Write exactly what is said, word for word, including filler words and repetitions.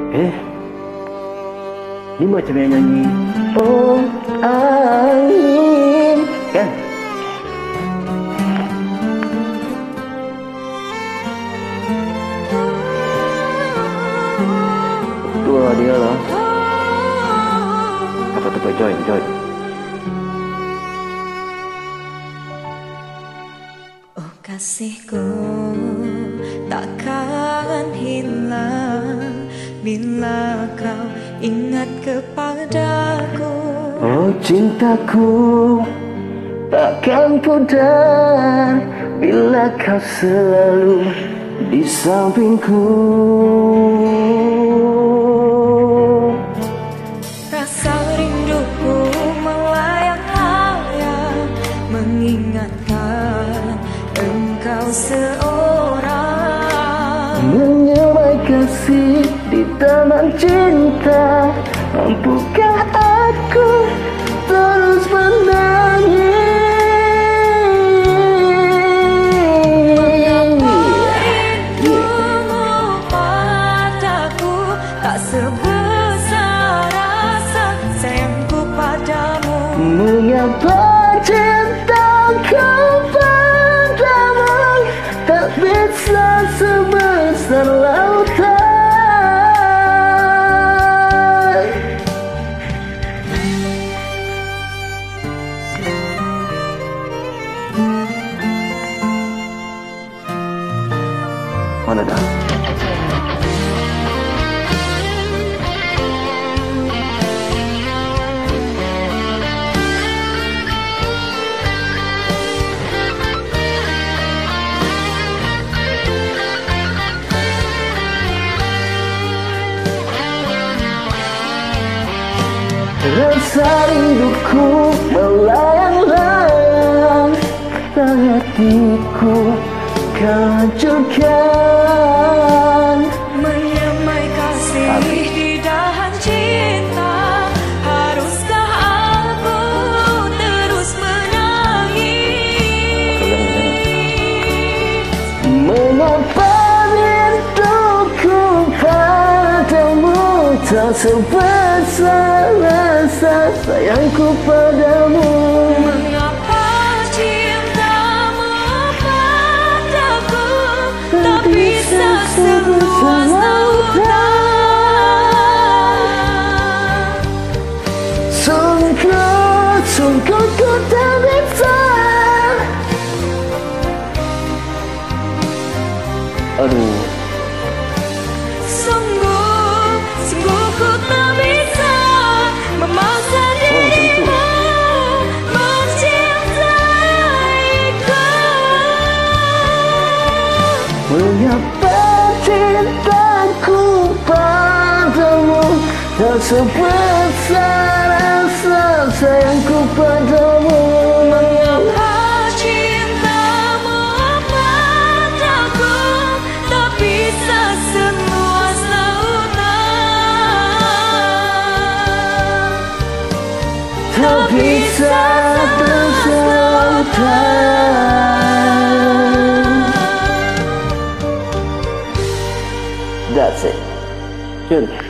Eh, ni macam yang nyanyi oh angin kan? Tu lah dia lah. Apa tu, join, join. Oh kasihku, takkan hilang bila kau ingat kepadaku. Oh cintaku, takkan pudar bila kau selalu di sampingku. Rasa rinduku melayang-layang mengingatkan engkau seorang. Menyamai kasih di taman cinta, mampukah aku terus menangis? Sebesar rasa sayangku padamu. Mengapa cintaku padamu tak bisa sebesar lautan? Mana dah? Rasa rinduku melayang-layang, hatiku hancurkan. Menyamai kasih di dahan cinta, haruskah aku terus menangis? Mengapa rinduku padamu tak sebesar rasa sayangku padamu? Mengapa cintamu padaku tak bisa seluas lautan? Sungguh, sungguh ku tak bisa. Aduh. Sungguh, sungguh ku tak bisa memaksa dirimu mencintaiku. Mengapa cintaku padamu tak sebesar rasa sayangku padamu? Mengapa cintamu padaku tak bisa seluas lautan? Tak bisa terselautan. That's it. Good.